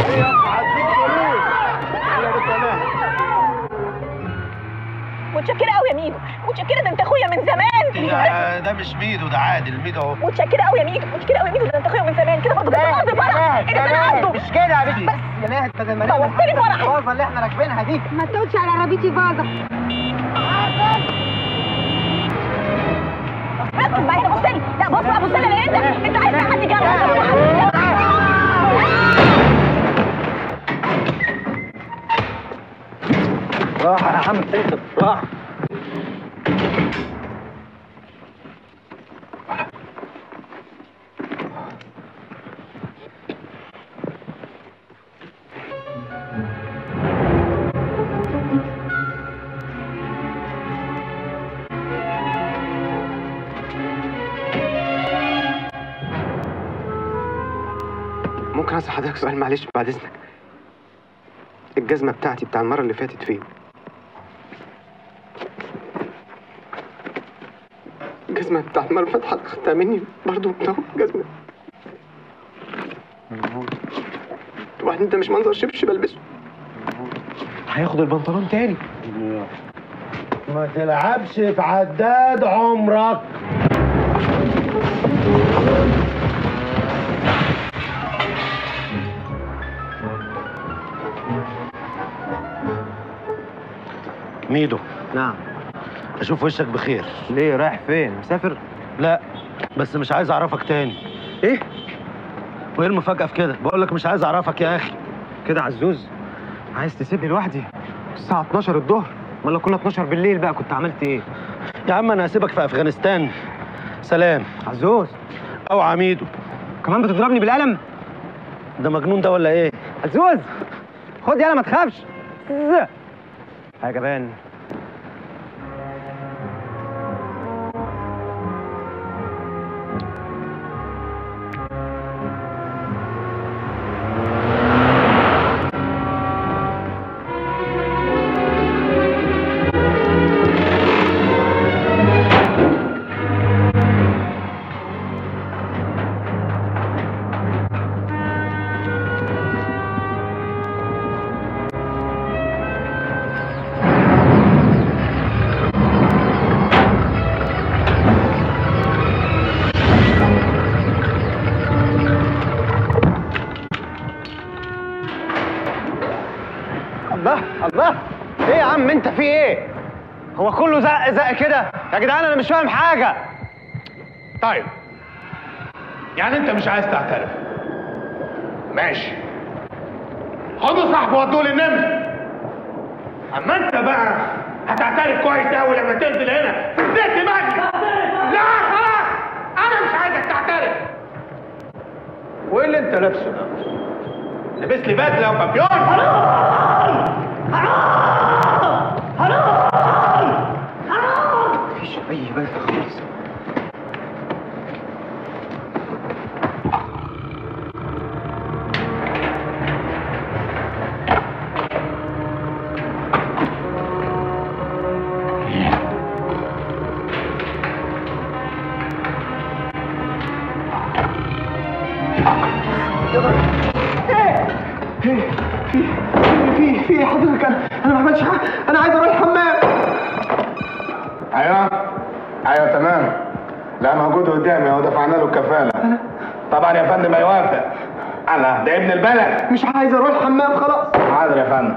متشكرة قوي يا ميدو، متشكرة، ده انت اخويا من زمان. ده مش ميدو، ده عادل. ميدو اهو. متشكرة قوي يا ميدو، متشكرة قوي يا ميدو، ده انت اخويا من زمان كده برضه. بس انا قصدي فرح. ايه ده انا قصده؟ مش كده يا بنتي. بس يا ماهد بدل ما توصلي فرح الفازة اللي احنا راكبينها دي. ما تقولش على عربيتي فازة. ركز معايا، بص لي. لا بص بقى، بص لي انا. انت عايز حد جنبك. راح يا عم فيصل، راح. ممكن اسال حضرتك سؤال معلش بعد اذنك؟ الجزمه بتاعتي بتاع المره اللي فاتت فين؟ الجزمه بتاع المره اللي فاتت حضرتك خدتها مني برضه. جزمه. وبعدين ده مش منظر شبشب البسه. هياخد البنطلون تاني. ما تلعبش في عداد عمرك. ميدو. نعم. اشوف وشك بخير. ليه رايح فين؟ مسافر؟ لا بس مش عايز اعرفك تاني. ايه؟ وايه المفاجأة في كده؟ بقول لك مش عايز اعرفك يا اخي. كده عزوز عايز تسيبني لوحدي الساعه 12 الظهر؟ امال لو كنا 12 بالليل بقى كنت عملت ايه؟ يا عم انا هسيبك في افغانستان. سلام. عزوز. اوعى ميدو. كمان بتضربني بالقلم؟ ده مجنون ده ولا ايه؟ عزوز خد يلا ما تخافش. يا جبان. الله ايه يا عم انت في ايه؟ هو كله زق زق كده؟ يا جدعان انا مش فاهم حاجه. طيب يعني انت مش عايز تعترف؟ ماشي، خدوا صاحبه ودوه للنمر. اما انت بقى هتعترف كويس قوي لما تنزل هنا في بدايه مجلس. لا خلاص انا مش عايزك تعترف. وايه اللي انت لابسه ده؟ لابس لي بدله وبابيون. حرام حرام حرام حرام. مفيش اي بدله خالص. في حضرتك انا ما عملتش حاجه، انا عايز اروح الحمام. ايوه تمام. لا موجود قدامي اهو، دفعنا له الكفاله. طبعا يا فندم هيوافق. انا ده ابن البلد. مش عايز اروح الحمام خلاص. حاضر يا فندم.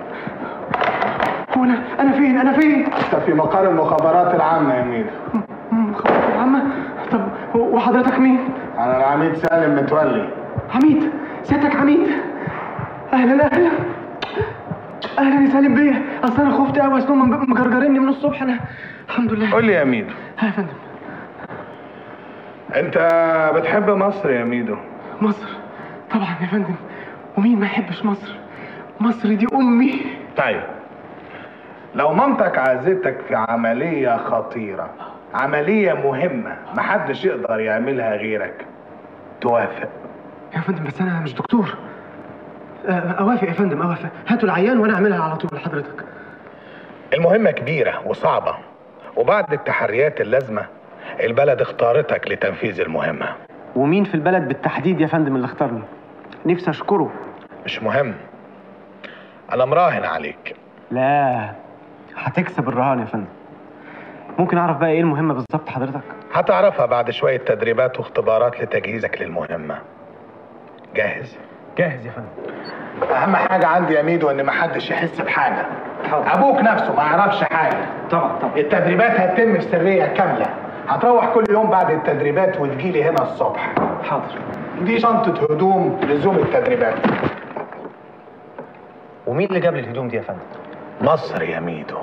هو انا فين؟ انت في مقر المخابرات العامه يا ميدو. المخابرات العامه؟ طب وحضرتك مين؟ انا العميد سالم متولي. عميد؟ سيادتك عميد؟ اهلا اهلا اهلا يا سالم بيه. اصل انا خفت قوي، اصل هم مجرجريني من الصبح. انا الحمد لله. قول لي يا ميدو. يا فندم. انت بتحب مصر يا ميدو؟ مصر طبعا يا فندم، ومين ما يحبش مصر؟ مصر دي امي. طيب لو مامتك عايزتك في عمليه خطيره، عمليه مهمه محدش يقدر يعملها غيرك، توافق؟ يا فندم بس انا مش دكتور. اوافق يا فندم، اوافق. هاتوا العيان وانا اعملها على طول لحضرتك. المهمه كبيره وصعبه، وبعد التحريات اللازمه البلد اختارتك لتنفيذ المهمه. ومين في البلد بالتحديد يا فندم اللي اختارني؟ نفسي اشكره مش مهم، انا مراهن عليك. لا، هتكسب الرهان يا فندم. ممكن اعرف بقى ايه المهمه بالظبط حضرتك؟ هتعرفها بعد شوية تدريبات واختبارات لتجهيزك للمهمة. جاهز؟ جاهز يا فندم. اهم حاجة عندي يا ميدو ان محدش يحس بحاجة. حاضر. ابوك نفسه ما يعرفش حاجة. طبعا. التدريبات هتتم في سرية كاملة. هتروح كل يوم بعد التدريبات وتجيلي هنا الصبح. حاضر. دي شنطة هدوم لزوم التدريبات. ومين اللي جاب لي الهدوم دي يا فندم؟ مصر يا ميدو.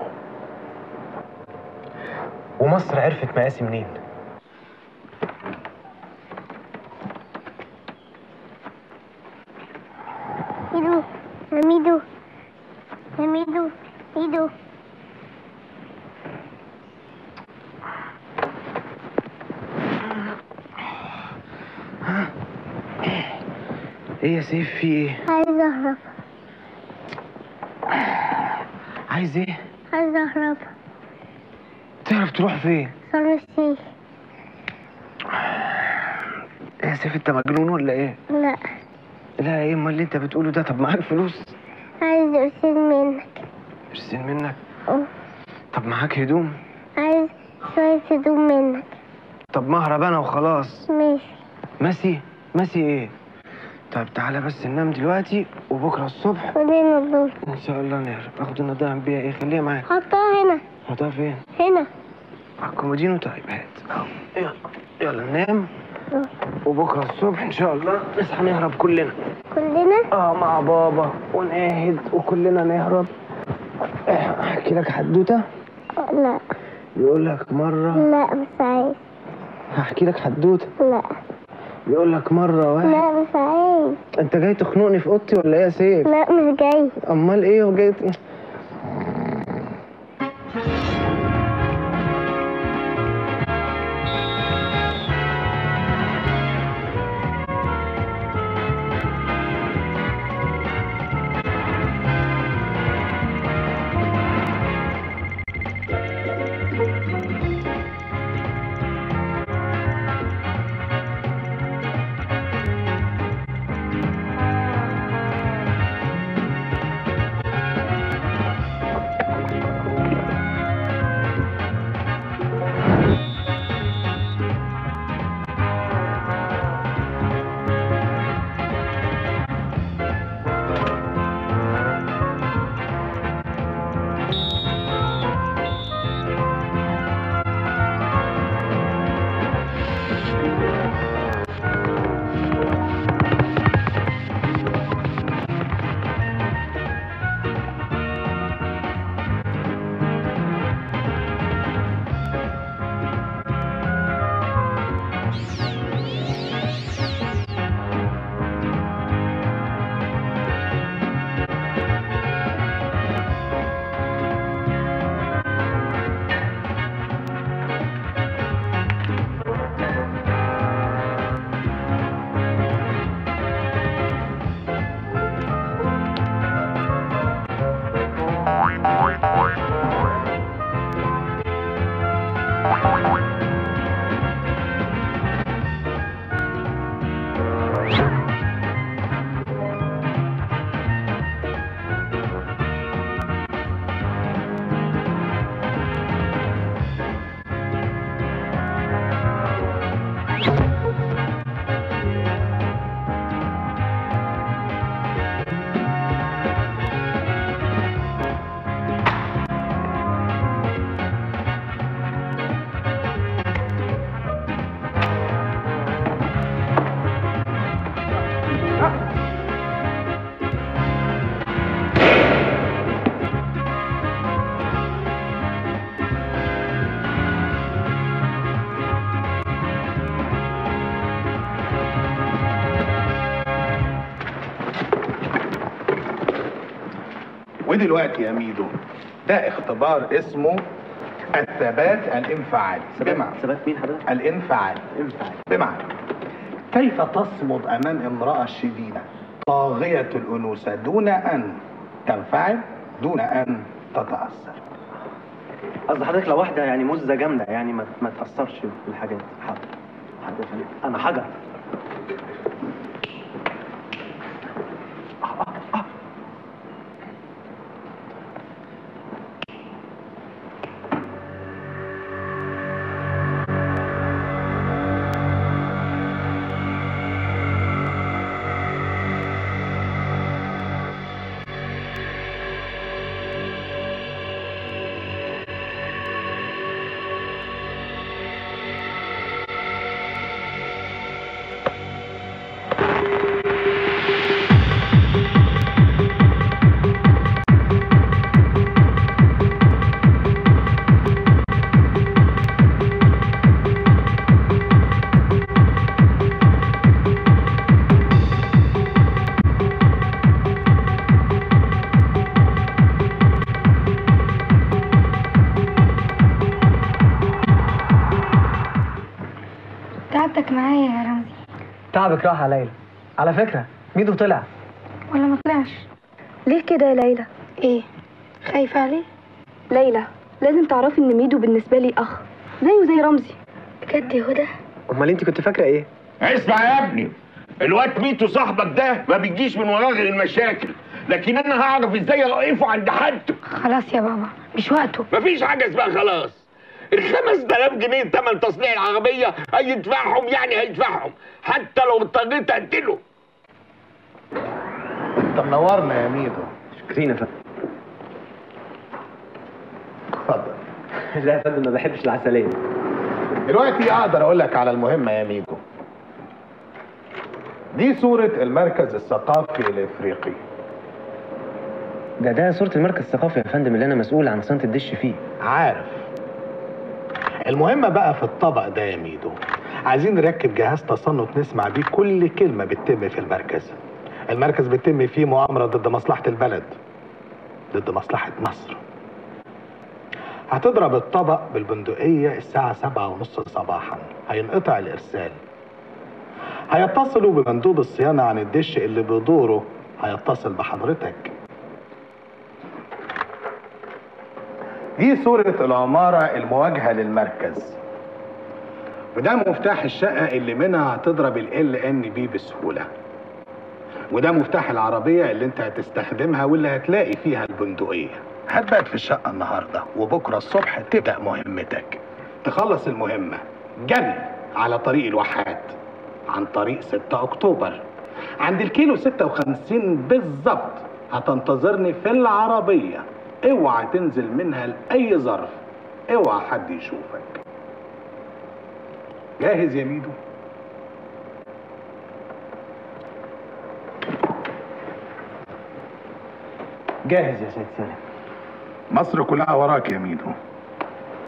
ومصر عرفت مقاسي منين؟ ميدو يا ميدو يا ميدو ميدو. ايه يا سيف، في ايه؟ عايز اهرب. عايز ايه؟ عايز اهرب. تعرف تروح فين؟ صرفتي. ايه يا سيف، انت مجنون ولا ايه؟ لا. لا، ايه امال اللي انت بتقوله ده؟ طب معاك فلوس؟ عايز قرشين منك. قرشين منك؟ اه. طب معاك هدوم؟ عايز شوية هدوم منك. طب مهرب انا وخلاص. ماشي. ماشي ايه؟ طيب تعالى بس ننام دلوقتي وبكره الصبح خدينا الدور. ان شاء الله نهرب. اخد النضاره بيها ايه؟ خليها معاك. حطها هنا. حطها فين؟ هنا. على الكومودينو. طيب هات اهو. يلا ننام وبكره الصبح ان شاء الله نصحى نهرب كلنا. كلنا؟ مع بابا وناهد وكلنا نهرب. احكي لك حدوته؟ لا. يقول لك مره. لا مش عايز. هحكي لك حدوته. لا. يقول لك مره واحد. لا مش عايز. انت جاي تخنقني في اوضتي ولا ايه يا سيف؟ لا مش جاي. امال ايه وجاي ودلوقتي يا ميدو ده اختبار اسمه الثبات الانفعالي. بمعنى ثبات مين حضرتك؟ الانفعالي. بمعنى كيف تصمد امام امرأة شديدة طاغية الانوثة دون ان تنفعل، دون ان تتأثر. قصدي حضرتك لو واحده يعني مزه جامده يعني ما تاثرش بالحاجات. حاضر حاضر. انا حجر. تعبك معايا يا رمزي. تعبك راح يا ليلى. على فكره ميدو طلع. ولا ما طلعش؟ ليه كده يا ليلى؟ ايه؟ خايفة عليه؟ ليلى لازم تعرفي ان ميدو بالنسبه لي اخ زيه زي رمزي. بجد يا هدى؟ امال انت كنت فاكره ايه؟ اسمع يا ابني، الواد ميتو صاحبك ده ما بيجيش من وراه غير المشاكل، لكن انا هعرف ازاي اوقفه عند حدته. خلاص يا بابا مش وقته. مفيش حاجه اسمها خلاص. ال 5000 جنيه تمن تصنيع العربيه هيدفعهم، يعني هيدفعهم حتى لو اضطريت اقتله. انت منورنا يا ميدو. شكرين يا فندم. اتفضل. لا يا فندم ما بحبش العسليه. دلوقتي اقدر اقول لك على المهمه يا ميدو. دي صوره المركز الثقافي الافريقي. ده صورة المركز الثقافي يا فندم اللي أنا مسؤول عن صيانة الدش فيه. عارف. المهمة بقى في الطبق ده يا ميدو، عايزين نركب جهاز تصنت نسمع بيه كل كلمة بتتم في المركز. المركز بتتم فيه مؤامرة ضد مصلحة البلد، ضد مصلحة مصر. هتضرب الطبق بالبندقية الساعة 7:30 صباحا، هينقطع الإرسال. هيتصلوا بمندوب الصيانة عن الدش اللي بدوره هيتصل بحضرتك. دي صورة العمارة المواجهة للمركز، وده مفتاح الشقة اللي منها هتضرب LNB بسهولة، وده مفتاح العربية اللي انت هتستخدمها واللي هتلاقي فيها البندقية. هتبات في الشقة النهاردة وبكرة الصبح تبدأ مهمتك. تخلص المهمة جري على طريق الواحات عن طريق 6 أكتوبر عند الكيلو 56 بالظبط. هتنتظرني في العربية، اوعى تنزل منها لأي ظرف، اوعى حد يشوفك. جاهز يا ميدو؟ جاهز يا سيد سالم. مصر كلها وراك يا ميدو.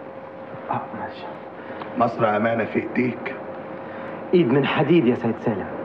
ماشي. مصر أمانة في إيديك. إيد من حديد يا سيد سالم.